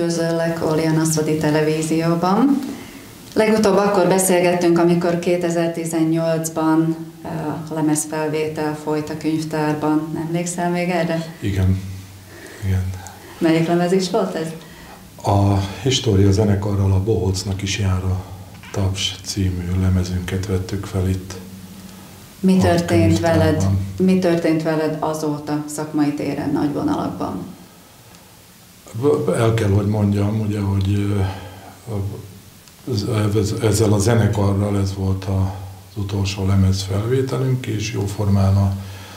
üdvözöllek Olli a Naszodi televízióban. Legutóbb akkor beszélgettünk, amikor 2018-ban a lemezfelvétel folyt a könyvtárban. Emlékszel még erre? Igen. Melyik lemez is volt ez? A História zenekarral a Bohócnak is jár a Taps című lemezünket vettük fel itt. Mi történt veled azóta szakmai téren, nagy vonalakban? El kell, hogy mondjam, ugye, hogy ezzel a zenekarral ez volt az utolsó lemez felvételünk, és jóformán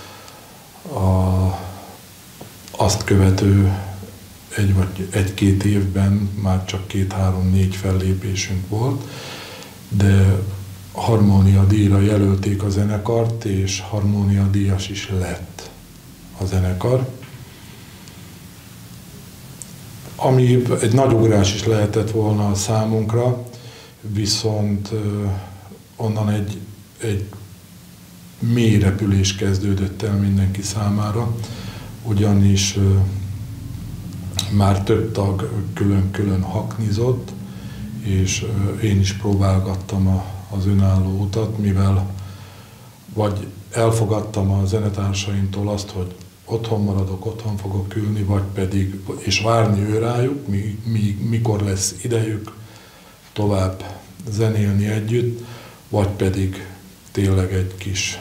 azt követő egy-két évben már csak 2-3-4 fellépésünk volt, de Harmónia díjra jelölték a zenekart, és Harmónia díjas is lett a zenekar. Ami egy nagy ugrás is lehetett volna a számunkra, viszont onnan egy mély repülés kezdődött el mindenki számára, ugyanis már több tag külön-külön haknizott, és én is próbálgattam az önálló utat, mivel vagy elfogadtam a zenetársaimtól azt, hogy otthon maradok, otthon fogok ülni, vagy pedig, és várni ő rájuk, mikor lesz idejük tovább zenélni együtt, vagy pedig tényleg egy kis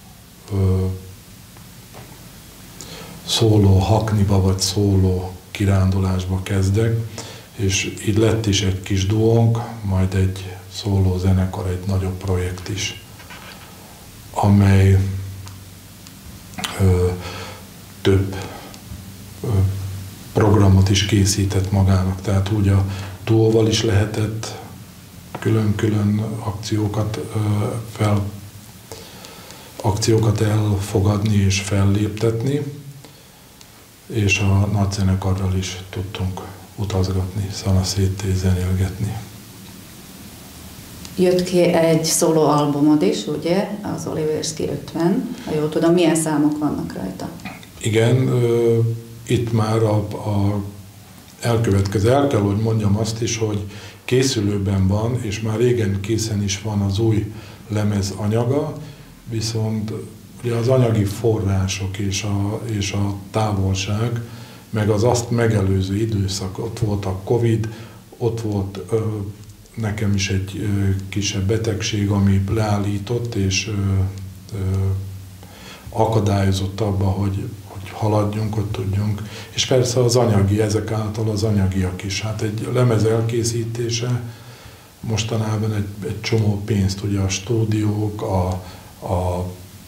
szóló hakniba, vagy szóló kirándulásba kezdek, és így lett is egy kis duónk, majd egy szóló zenekar, egy nagyobb projekt is, amely több programot is készített magának, tehát úgy a duóval is lehetett külön-külön akciókat elfogadni és felléptetni, és a nagy zenekarral is tudtunk utazgatni, szanaszétté zenélgetni. Jött ki egy szóló albumod is, ugye? Az Oliverski 50, ha jól tudom. Milyen számok vannak rajta? Igen, itt már el kell, hogy mondjam azt is, hogy készülőben van, és már régen készen is van az új lemez anyaga, viszont ugye az anyagi források és a távolság, meg az azt megelőző időszak, ott volt a Covid, ott volt nekem is egy kisebb betegség, ami leállított és akadályozott abba, hogy haladjunk, hogy tudjunk. És persze az anyagi, ezek által az anyagiak is. Hát egy lemez elkészítése mostanában egy csomó pénzt, ugye a stúdiók, a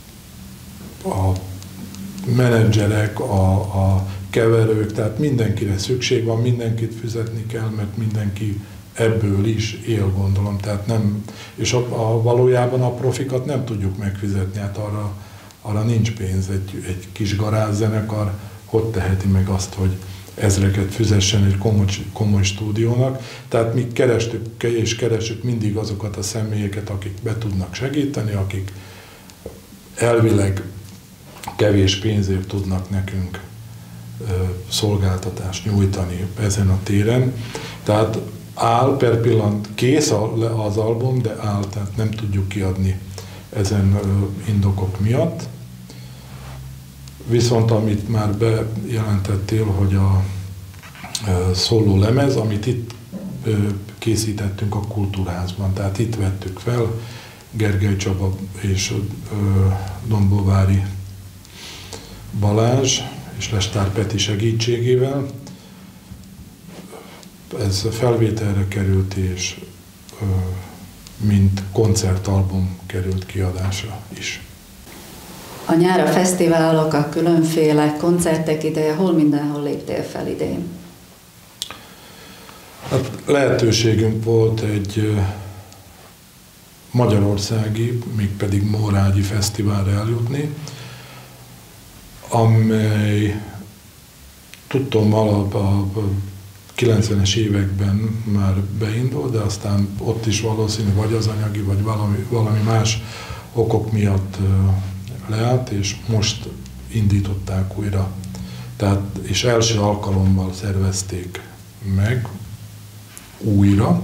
menedzserek, a keverők, tehát mindenkire szükség van, mindenkit fizetni kell, mert mindenki ebből is él, gondolom. Tehát nem, és valójában a profikat nem tudjuk megfizetni, hát arra nincs pénz. Egy kis garázszenekar hogy teheti meg azt, hogy ezreket fizessen egy komoly stúdiónak. Tehát mi kerestük és keresünk mindig azokat a személyeket, akik be tudnak segíteni, akik elvileg kevés pénzért tudnak nekünk szolgáltatást nyújtani ezen a téren. Tehát áll per pillanat, kész az album, de áll, tehát nem tudjuk kiadni ezen indokok miatt. Viszont amit már bejelentettél, hogy a szóló lemez, amit itt készítettünk a Kultúrházban, tehát itt vettük fel Gergely Csaba és Dombovári Balázs és Lestár Peti segítségével. Ez felvételre került, és mint koncertalbum került kiadásra is. A nyár a fesztiválok, a különféle koncertek ideje, hol mindenhol léptél fel idén? Hát lehetőségünk volt egy magyarországi, mégpedig Mórágyi fesztiválra eljutni, amely tudtom a 90-es években már beindult, de aztán ott is valószínű vagy az anyagi, vagy valami más okok miatt leállt, és most indították újra. Tehát, és első alkalommal szervezték meg újra,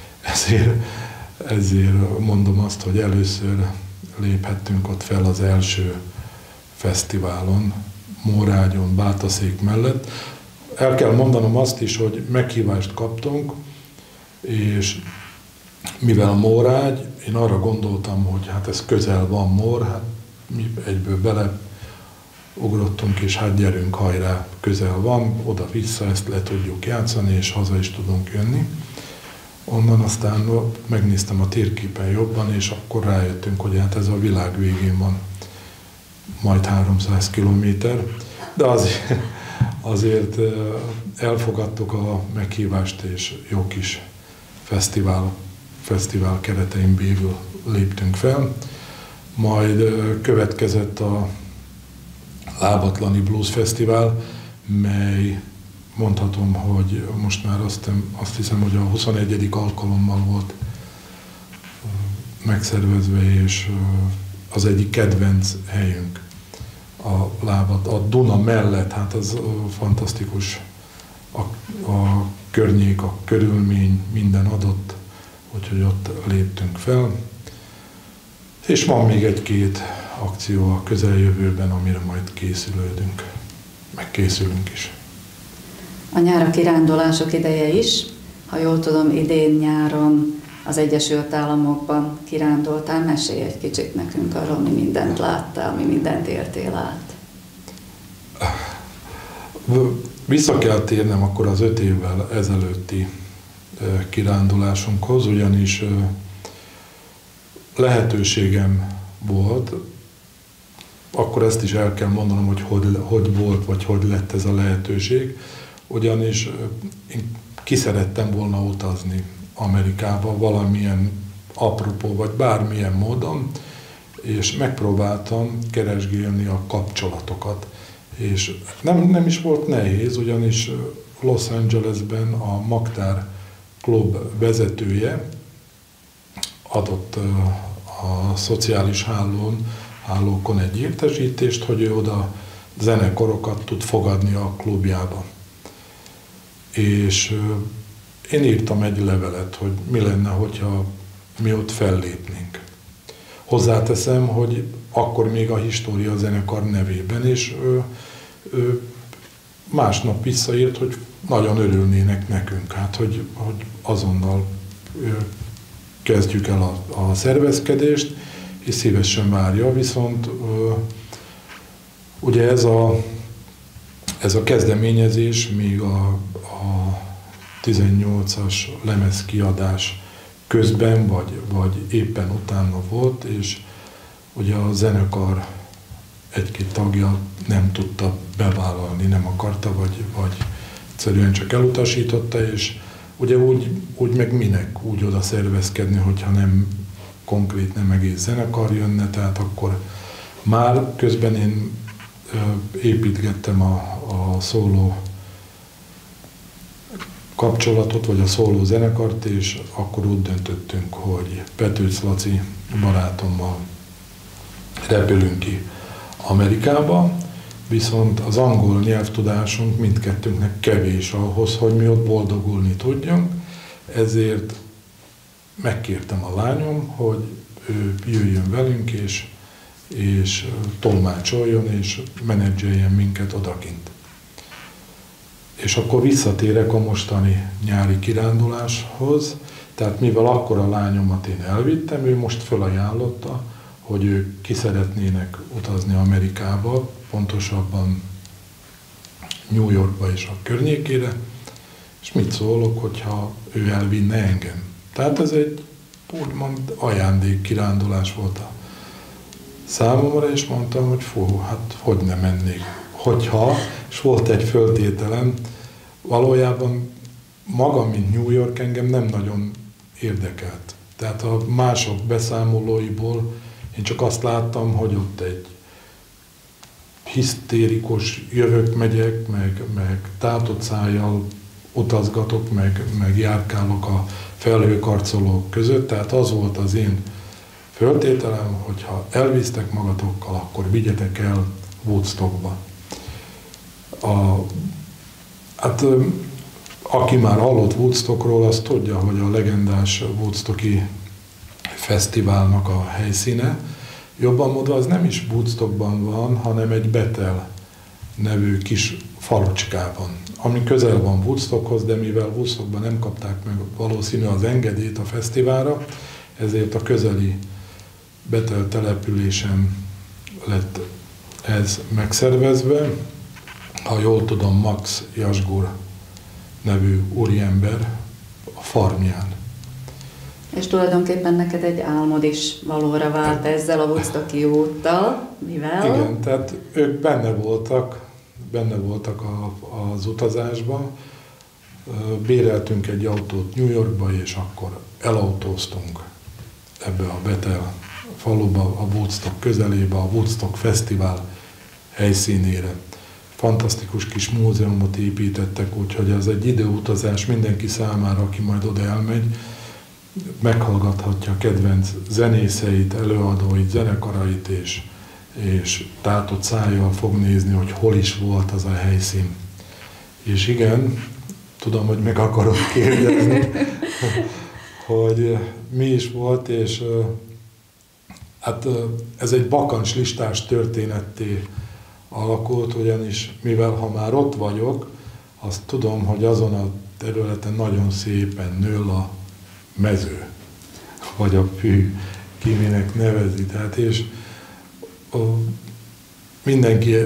ezért mondom azt, hogy először léphettünk ott fel az első fesztiválon, Mórágyon, Bátaszék mellett. El kell mondanom azt is, hogy meghívást kaptunk, és mivel Mórágy, én arra gondoltam, hogy hát ez közel van Mór, hát mi egyből beleugrottunk, és hát gyerünk, hajrá, közel van, oda-vissza ezt le tudjuk játszani, és haza is tudunk jönni. Onnan aztán megnéztem a térképen jobban, és akkor rájöttünk, hogy hát ez a világ végén van, majd 300 kilométer, de azért elfogadtuk a meghívást, és jó kis fesztivál keretein belül léptünk fel. Majd következett a Lábatlani Blues Fesztivál, mely mondhatom, hogy most már azt hiszem, hogy a 21. alkalommal volt megszervezve, és az egyik kedvenc helyünk a Lábat, a Duna mellett, hát az fantasztikus, a környék, a körülmény, minden adott, úgyhogy ott léptünk fel. És van még egy-két akció a közeljövőben, amire majd készülődünk, meg készülünk is. A nyára kirándulások ideje is, ha jól tudom, idén nyáron az Egyesült Államokban kirándultál, mesélj egy kicsit nekünk arról, mi mindent láttál, mi mindent értél át. Vissza kell térnem akkor az 5 évvel ezelőtti kirándulásunkhoz, ugyanis lehetőségem volt, akkor ezt is el kell mondanom, hogy volt, vagy hogy lett ez a lehetőség, ugyanis én ki szerettem volna utazni Amerikába valamilyen apropó, vagy bármilyen módon, és megpróbáltam keresgélni a kapcsolatokat. És nem is volt nehéz, ugyanis Los Angelesben a Magtár Klub vezetője adott a szociális hálókon egy értesítést, hogy ő oda zenekarokat tud fogadni a klubjába. És én írtam egy levelet, hogy mi lenne, hogyha mi ott fellépnénk. Hozzáteszem, hogy akkor még a História zenekar nevében, és másnap visszaírt, hogy nagyon örülnének nekünk, hát hogy azonnal kezdjük el a szervezkedést, és szívesen várja, viszont ugye ez a kezdeményezés még a 18-as lemezkiadás közben, vagy éppen utána volt, és ugye a zenekar egy-két tagja nem tudta bevállalni, nem akarta, vagy egyszerűen csak elutasította, és ugye úgy meg minek úgy oda szervezkedni, hogyha nem konkrét, nem egész zenekar jönne, tehát akkor már közben én építgettem a szóló kapcsolatot, vagy a szóló zenekart, és akkor úgy döntöttünk, hogy Petőcs Laci barátommal repülünk ki Amerikába, viszont az angol nyelvtudásunk mindkettőnknek kevés ahhoz, hogy mi ott boldogulni tudjunk, ezért megkértem a lányom, hogy ő jöjjön velünk, és tolmácsoljon, és menedzseljen minket odakint. És akkor visszatérek a mostani nyári kiránduláshoz, tehát mivel akkor a lányomat én elvittem, ő most felajánlotta, hogy ők ki szeretnének utazni Amerikába, pontosabban New Yorkba és a környékére, és mit szólok, hogyha ő elvinne engem. Tehát ez egy úgymond ajándék kirándulás volt a számomra, és mondtam, hogy hát hogy ne mennék. Hogyha, és volt egy föltételem, valójában maga, mint New York engem nem nagyon érdekelt. Tehát a mások beszámolóiból én csak azt láttam, hogy ott egy hisztérikus jövök-megyek, meg tátott szájjal utazgatok, meg járkálok a felhőkarcolók között, tehát az volt az én föltételem, hogyha elvisztek magatokkal, akkor vigyetek el Woodstockba. Hát aki már hallott Woodstockról, az tudja, hogy a legendás Woodstocki fesztiválnak a helyszíne. Jobban mondva az nem is Woodstockban van, hanem egy Bethel nevű kis falucskában, ami közel van Woodstockhoz, de mivel Woodstockban nem kapták meg valószínű az engedélyt a fesztiválra, ezért a közeli Bethel településen lett ez megszervezve. Ha jól tudom, Max Jasgur nevű úriember a farmján. És tulajdonképpen neked egy álmod is valóra vált ezzel a Woodstocki úttal, mivel? Igen, tehát ők benne voltak az utazásban. Béreltünk egy autót New Yorkba, és akkor elautóztunk ebbe a Bethel faluba, a Woodstock közelébe, a Woodstock Fesztivál helyszínére. Fantasztikus kis múzeumot építettek, úgyhogy ez egy időutazás mindenki számára, aki majd oda elmegy, meghallgathatja a kedvenc zenészeit, előadóit, zenekarait, és tátott szájjal fog nézni, hogy hol is volt az a helyszín. És igen, tudom, hogy meg akarod kérdezni, hogy mi is volt, és hát ez egy bakancslistás történetté alakult, ugyanis mivel ha már ott vagyok, azt tudom, hogy azon a területen nagyon szépen nő a mező, vagy a fű, ki minek nevezi. Tehát és mindenki,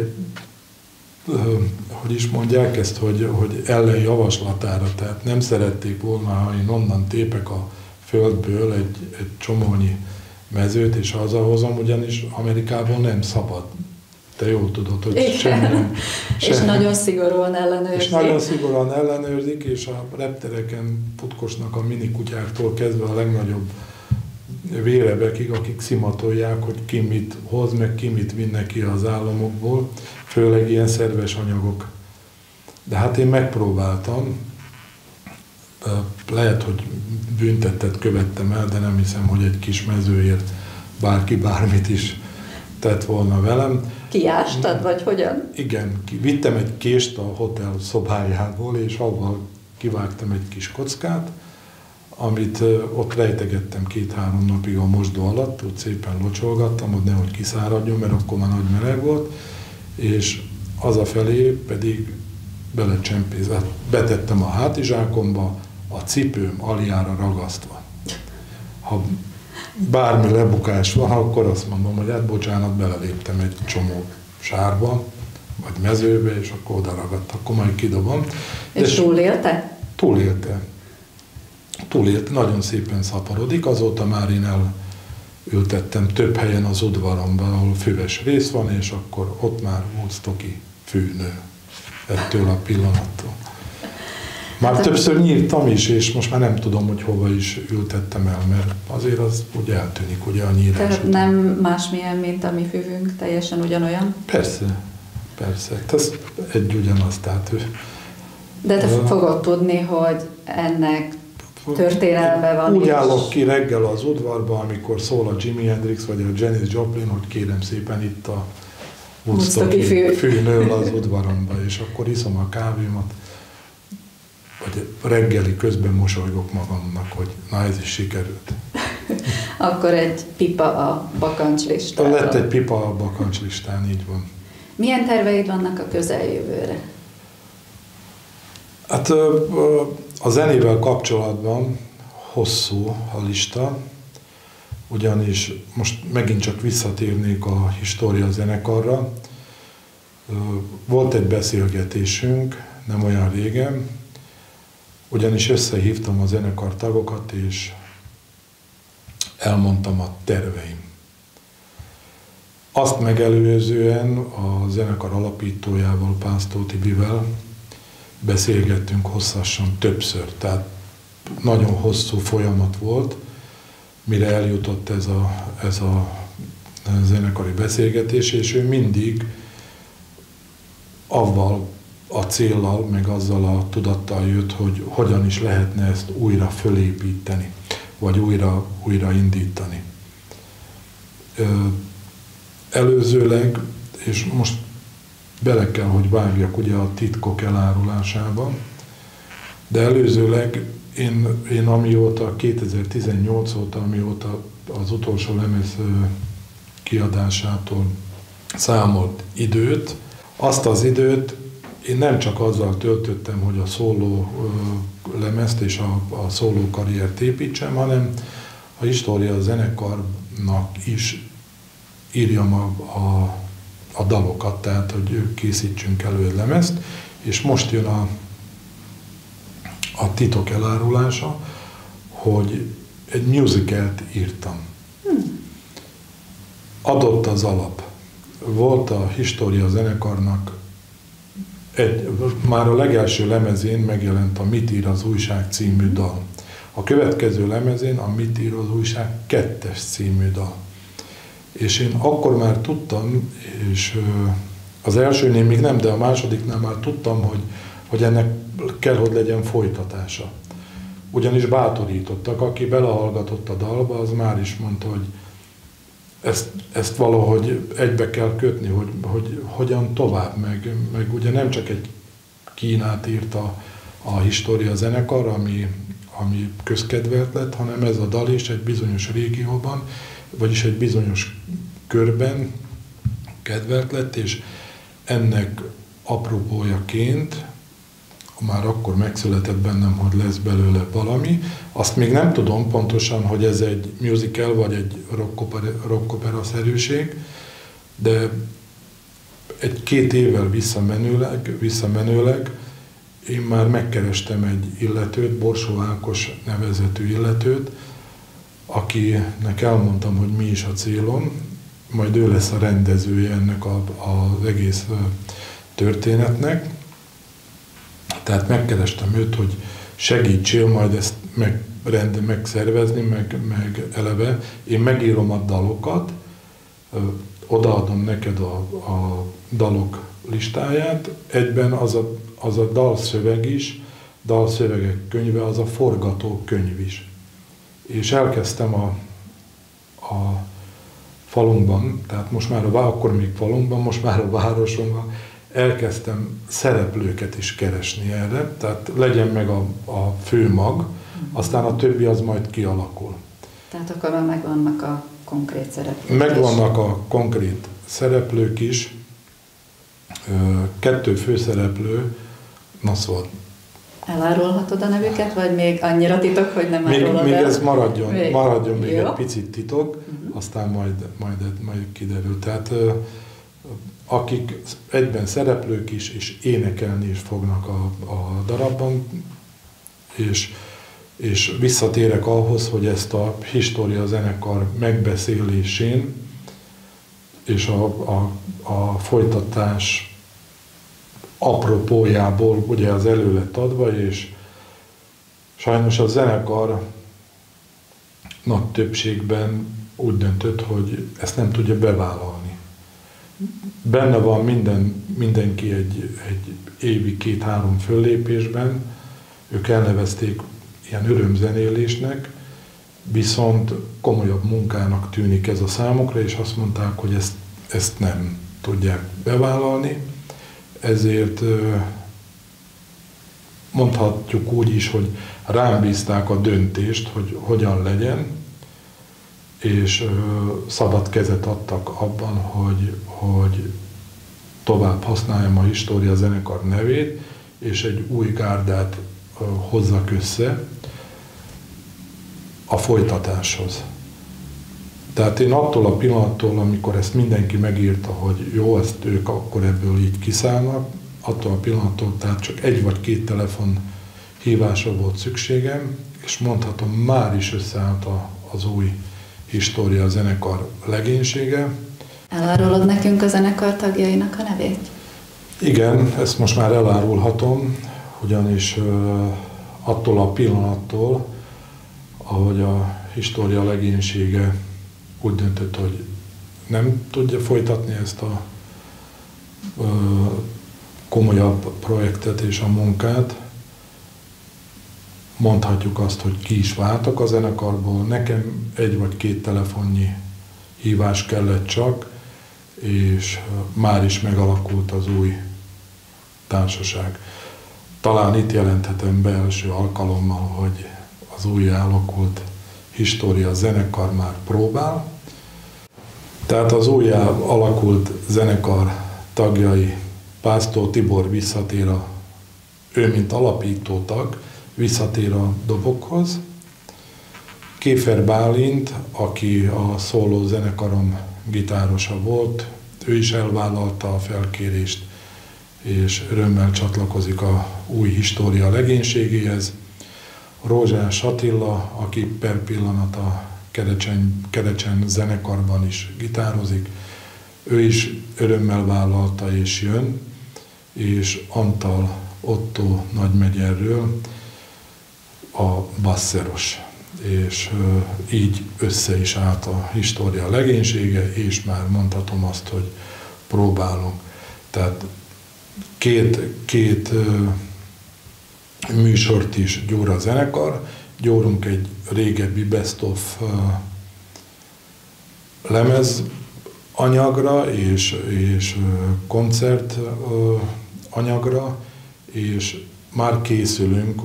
hogy is mondják ezt, hogy ellenjavaslatára, tehát nem szerették volna, ha én onnan tépek a földből egy csomónyi mezőt, és hazahozom, ugyanis Amerikában nem szabad. Te jól tudod, hogy semmilyen... És nagyon szigorúan ellenőrzik. És nagyon szigorúan ellenőrzik, és a reptereken futkosnak a minikutyáktól kezdve a legnagyobb vérebekig, akik szimatolják, hogy ki mit hoz, meg ki mit vinne ki az államokból, főleg ilyen szerves anyagok. De hát én megpróbáltam, lehet, hogy büntettet követtem el, de nem hiszem, hogy egy kis mezőért bárki bármit is tett volna velem. Kiástad, vagy hogyan? Igen, vittem egy kést a hotel szobájából, és avval kivágtam egy kis kockát, amit ott rejtegettem 2-3 napig a mosdó alatt, úgy szépen locsolgattam, hogy nehogy kiszáradjon, mert akkor már nagy meleg volt, és hazafelé pedig betettem a hátizsákomba, a cipőm aljára ragasztva. Ha bármi lebukás van, akkor azt mondom, hogy hát bocsánat, beleléptem egy csomó sárba, vagy mezőbe, és akkor oda ragadt, akkor majd kidobom. És túlélte? Túlélte, nagyon szépen szaporodik, azóta már én elültettem több helyen az udvaromban, ahol füves rész van, és akkor ott már Woodstocki fű nő ettől a pillanattól. Már hát többször nyírtam is, és most már nem tudom, hogy hova is ültettem el, mert azért az úgy eltűnik, ugye a nyírás. Tehát nem másmilyen, mint a mi füvünk, teljesen ugyanolyan? Persze. Ez egy ugyanaz, tehát ő. De te fogod tudni, hogy ennek történelme van. Úgy állok ki reggel az udvarba, amikor szól a Jimi Hendrix vagy a Janis Joplin, hogy kérem szépen itt a Woodstocki fű nő az udvaromba, és akkor iszom a kávémat, vagy reggeli közben mosolygok magamnak, hogy na ez is sikerült. Akkor egy pipa a bakancslistán. Lett egy pipa a bakancslistán, így van. Milyen terveid vannak a közeljövőre? Hát a zenével kapcsolatban hosszú a lista, ugyanis most megint csak visszatérnék a História zenekarra. Volt egy beszélgetésünk, nem olyan régen, ugyanis összehívtam a zenekar tagokat, és elmondtam a terveim. Azt megelőzően a zenekar alapítójával, Pásztó Tibivel beszélgettünk hosszasan többször, tehát nagyon hosszú folyamat volt, mire eljutott ez a zenekari beszélgetés, és ő mindig avval a céllal, meg azzal a tudattal jött, hogy hogyan is lehetne ezt újra fölépíteni, vagy újra indítani. Előzőleg, és most bele kell, hogy vágjak ugye a titkok elárulásába, De előzőleg én amióta, 2018 óta, amióta az utolsó lemez kiadásától számolt időt, azt az időt én nem csak azzal töltöttem, hogy a szóló lemezt és a szóló karriert építsem, hanem a História zenekarnak is írjam a dalokat, tehát hogy készítsünk elő egy lemezt, és most jön a titok elárulása, hogy egy musicalt írtam. Adott az alap. Volt a História zenekarnak már a legelső lemezén megjelent a Mit ír az újság című dal. A következő lemezén a Mit ír az újság 2. című dal. És én akkor már tudtam, és az elsőnél még nem, de a másodiknál már tudtam, hogy ennek kell, hogy legyen folytatása. Ugyanis bátorítottak, aki belehallgatott a dalba, az már is mondta, hogy ezt valahogy egybe kell kötni, hogy hogyan tovább, meg ugye nem csak egy Kínát írt a História zenekar, ami közkedvelt lett, hanem ez a dal is egy bizonyos régióban, vagyis egy bizonyos körben kedvelt lett, és ennek apropójaként már akkor megszületett bennem, hogy lesz belőle valami. Azt még nem tudom pontosan, hogy ez egy musical vagy egy rockopera-szerűség, de egy-két évvel visszamenőleg én már megkerestem egy illetőt, Borsó Ákos nevezetű illetőt, akinek elmondtam, hogy mi is a célom, majd ő lesz a rendezője ennek az egész történetnek. Tehát megkerestem őt, hogy segítsél majd ezt megszervezni, meg eleve. Én megírom a dalokat, odaadom neked a dalok listáját, egyben az a dalszöveg is, dalszövegek könyve, az a forgatókönyv is. És elkezdtem a falunkban, tehát most már akkor még falunkban, most már a városomban, elkezdtem szereplőket is keresni erre, tehát legyen meg a fő mag, aztán a többi az majd kialakul. Tehát akkor már megvannak a konkrét szereplők Megvannak a konkrét szereplők is, 2 főszereplő, na szóval. Elárulhatod a nevüket, vagy még annyira titok, hogy nem árulod el? Még ez maradjon még egy picit titok, aztán majd kiderül. Tehát akik egyben szereplők is, és énekelni is fognak a darabban, és visszatérek ahhoz, hogy ezt a História zenekar megbeszélésén és a folytatás apropójából ugye az elő lett adva, és sajnos a zenekar nagy többségben úgy döntött, hogy ezt nem tudja bevállalni. Benne van mindenki egy évi 2-3 föllépésben, ők elnevezték ilyen örömzenélésnek, viszont komolyabb munkának tűnik ez a számukra, és azt mondták, hogy ezt nem tudják bevállalni, ezért mondhatjuk úgy is, hogy rám bízták a döntést, hogy hogyan legyen, és szabad kezet adtak abban, hogy tovább használjam a História zenekar nevét, és egy új gárdát hozzak össze a folytatáshoz. Tehát én attól a pillanattól, amikor ezt mindenki megírta, hogy jó, ezt ők akkor ebből így kiszállnak, attól a pillanattól, tehát csak 1 vagy 2 telefon hívásra volt szükségem, és mondhatom, már is összeállt az új História zenekar legénysége. Elárulod nekünk a zenekar tagjainak a nevét? Igen, ezt most már elárulhatom, ugyanis attól a pillanattól, ahogy a História legénysége úgy döntött, hogy nem tudja folytatni ezt a komolyabb projektet és a munkát, mondhatjuk azt, hogy ki is váltak a zenekarból. Nekem 1 vagy 2 telefonnyi hívás kellett csak, és már is megalakult az új társaság. talán itt jelenthetem be első alkalommal, hogy az újjá alakult História zenekar már próbál. Tehát az újjá alakult zenekar tagjai, Pásztor Tibor visszatér ő mint alapító tag, visszatér a dobokhoz. Kéfer Bálint, aki a szóló zenekarom gitárosa volt, ő is elvállalta a felkérést, és örömmel csatlakozik a új História legénységéhez. Rózsás Attila, aki per pillanat a Kerecsen zenekarban is gitározik, ő is örömmel vállalta és jön, és Antal Otto Nagymegyerről a basszeros. És így össze is állt a História legénysége, és már mondhatom azt, hogy próbálunk. Tehát két műsort is gyúr a zenekar, gyúrunk egy régebbi best of lemez anyagra és koncert anyagra, és már készülünk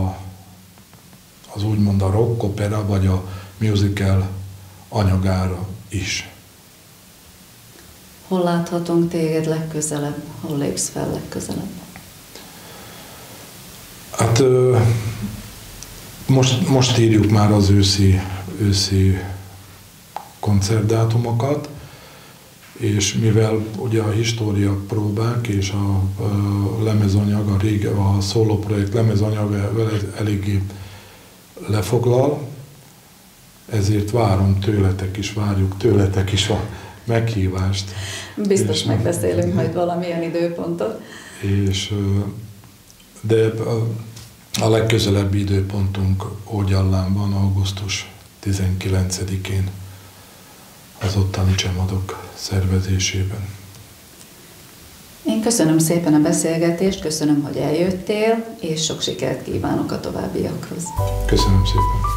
az úgymond a rock opera vagy a musical anyagára is. Hol láthatunk téged legközelebb? Hol lépsz fel legközelebb? Hát most írjuk már az őszi koncertdátumokat, és mivel ugye a História próbák és a lemezanyag, a szóló projekt lemezanyaga eléggé lefoglal, ezért várjuk tőletek is a meghívást. Biztos megbeszélünk majd valamilyen időpontot. De a legközelebbi időpontunk Ógyallán van, augusztus 19-én az ottani Csemadok szervezésében. Én köszönöm szépen a beszélgetést, köszönöm, hogy eljöttél, és sok sikert kívánok a továbbiakhoz. Köszönöm szépen.